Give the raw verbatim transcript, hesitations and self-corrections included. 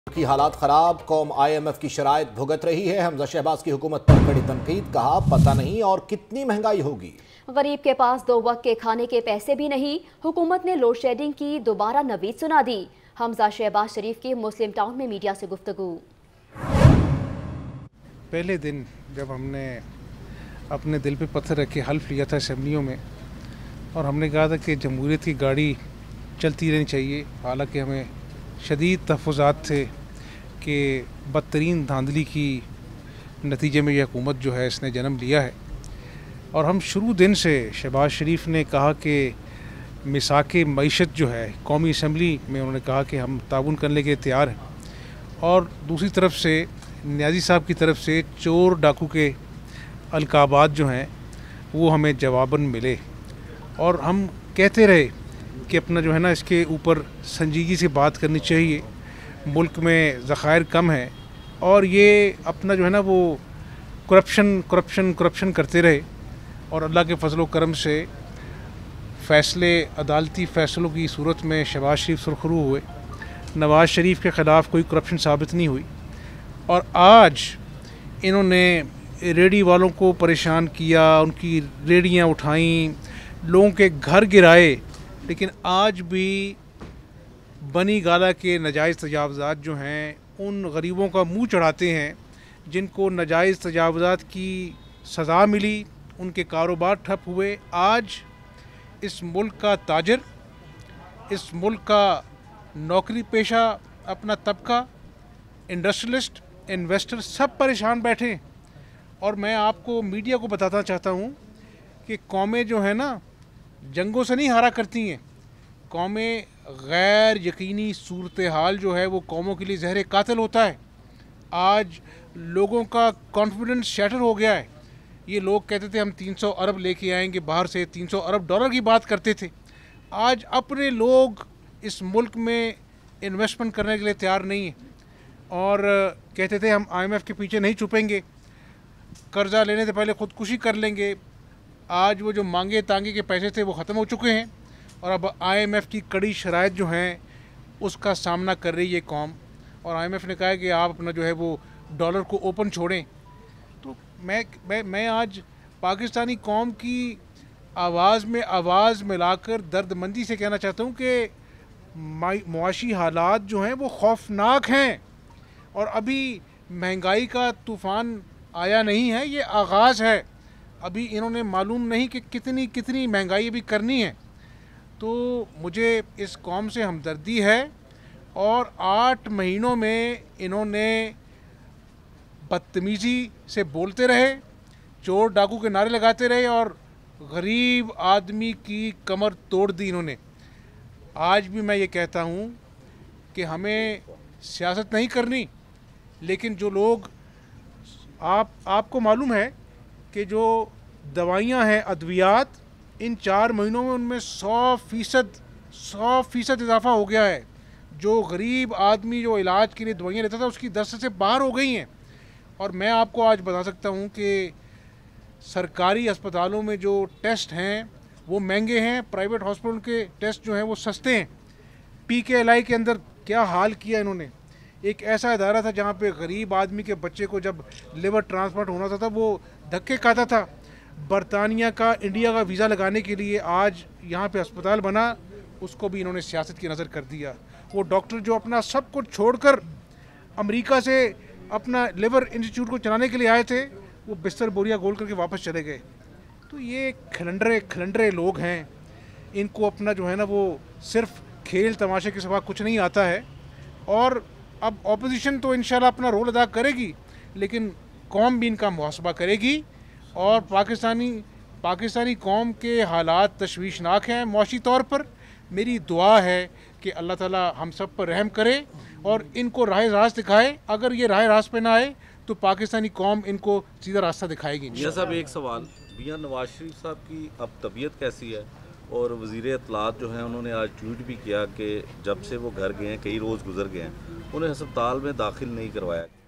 की हालात खराब, कौम आई एम एफ की शराइत भुगत रही है। हमजा शहबाज की हुकूमत पर कड़ी तनकीद, कहा पता नहीं और कितनी महंगाई होगी। गरीब के पास दो वक्त के खाने के पैसे भी नहीं, हुकूमत ने लोड शेडिंग की दोबारा नवीद सुना दी। हमजा शहबाज शरीफ की मुस्लिम टाउन में मीडिया से गुफ्तगू। पहले दिन जब हमने अपने दिल पे पत्थर रख के हल्फ लिया था असम्बलियों में, और हमने कहा था कि जमहूरियत की गाड़ी चलती रहनी चाहिए, हालांकि हमें शदीद तहफ़्फ़ुज़ात थे कि बदतरीन धांधली की नतीजे में यह हुकूमत जो है इसने जन्म लिया है। और हम शुरू दिन से शहबाज शरीफ ने कहा कि मिसाक़े मईशत जो है कौमी असम्बली में उन्होंने कहा कि हम ताउन करने के तैयार हैं, और दूसरी तरफ से न्याज़ी साहब की तरफ से चोर डाकू के अलकाबात जो हैं वो हमें जवाबन मिले, और हम कहते रहे कि अपना जो है ना इसके ऊपर संजीदगी से बात करनी चाहिए। मुल्क में ज़खायर कम है और ये अपना जो है ना वो करप्शन करप्शन करप्शन करते रहे, और अल्लाह के फजल करम से फ़ैसले अदालती फ़ैसलों की सूरत में शहबाज शरीफ सुरखरू हुए। नवाज़ शरीफ के ख़िलाफ़ कोई करप्शन साबित नहीं हुई, और आज इन्होंने रेडी वालों को परेशान किया, उनकी रेडियां उठाईं, लोगों के घर गिराए, लेकिन आज भी बनी गाला के नाजायज़ तजावज़ात जो हैं उन गरीबों का मुंह चढ़ाते हैं जिनको नाजायज़ तजावज़ात की सज़ा मिली, उनके कारोबार ठप हुए। आज इस मुल्क का ताजर, इस मुल्क का नौकरी पेशा अपना तबका, इंडस्ट्रियलिस्ट, इन्वेस्टर सब परेशान बैठे। और मैं आपको मीडिया को बताना चाहता हूँ कि कौमें जो है ना जंगों से नहीं हारा करती हैं। कौमें गैर यकीनी सूरत हाल जो है वो कौमों के लिए जहर कातिल होता है। आज लोगों का कॉन्फिडेंस शैटर हो गया है। ये लोग कहते थे हम तीन सौ अरब लेके आएंगे बाहर से, तीन सौ अरब डॉलर की बात करते थे। आज अपने लोग इस मुल्क में इन्वेस्टमेंट करने के लिए तैयार नहीं हैं, और कहते थे हम आई एम एफ के पीछे नहीं छुपेंगे, कर्जा लेने से पहले ख़ुदकुशी कर लेंगे। आज वो जो मांगे तांगे के पैसे थे वो ख़त्म हो चुके हैं, और अब आई एम एफ की कड़ी शराइत जो हैं उसका सामना कर रही है कौम। और आई एम एफ ने कहा है कि आप अपना जो है वो डॉलर को ओपन छोड़ें। तो मैं मैं मैं आज पाकिस्तानी कौम की आवाज़ में आवाज़ मिलाकर दर्दमंदी से कहना चाहता हूँ कि मुआशी हालात जो हैं वो खौफनाक हैं, और अभी महंगाई का तूफ़ान आया नहीं है, ये आगाज़ है। अभी इन्होंने मालूम नहीं कि कितनी कितनी महंगाई अभी करनी है। तो मुझे इस कौम से हमदर्दी है, और आठ महीनों में इन्होंने बदतमीज़ी से बोलते रहे, चोर डाकू के नारे लगाते रहे, और गरीब आदमी की कमर तोड़ दी इन्होंने। आज भी मैं ये कहता हूँ कि हमें सियासत नहीं करनी, लेकिन जो लोग आप आपको मालूम है कि जो दवाइयाँ हैं, अद्वियात, इन चार महीनों में उनमें सौ फ़ीसद सौ फ़ीसद इजाफ़ा हो गया है। जो गरीब आदमी जो इलाज के लिए दवाइयाँ लेता था उसकी दस्त से बाहर हो गई हैं। और मैं आपको आज बता सकता हूँ कि सरकारी अस्पतालों में जो टेस्ट हैं वो महंगे हैं, प्राइवेट हॉस्पिटल के टेस्ट जो हैं वो सस्ते हैं। पी के एल आई के अंदर क्या हाल किया इन्होंने। एक ऐसा इदारा था जहाँ पे गरीब आदमी के बच्चे को जब लिवर ट्रांसप्लांट होना था, था वो धक्के खाता था। बरतानिया का इंडिया का वीज़ा लगाने के लिए आज यहाँ पे अस्पताल बना, उसको भी इन्होंने सियासत की नज़र कर दिया। वो डॉक्टर जो अपना सब कुछ छोड़कर अमेरिका से अपना लिवर इंस्टीट्यूट को चलाने के लिए आए थे, वो बिस्तर बोरिया गोल करके वापस चले गए। तो ये खलंडरे खलंडरे लोग हैं, इनको अपना जो है ना वो सिर्फ खेल तमाशे के सिवा कुछ नहीं आता है। और अब ऑपोजिशन तो इंशाल्लाह अपना रोल अदा करेगी, लेकिन कौम भी इनका मुहासबा करेगी। और पाकिस्तानी पाकिस्तानी कौम के हालात तशवीशनाक हैं मुआशी तौर पर। मेरी दुआ है कि अल्लाह ताला हम सब पर रहम करे और इनको राह रास्त दिखाए। अगर ये राह रास्त पे ना आए तो पाकिस्तानी कौम इनको सीधा रास्ता दिखाएगी। मियां साहब एक सवाल, मियां नवाज शरीफ साहब की अब तबीयत कैसी है? और वज़ीर इत्तलात जो हैं उन्होंने आज ट्वीट भी किया कि जब से वो घर गए हैं, कई रोज़ गुजर गए हैं, उन्हें अस्पताल में दाखिल नहीं करवाया।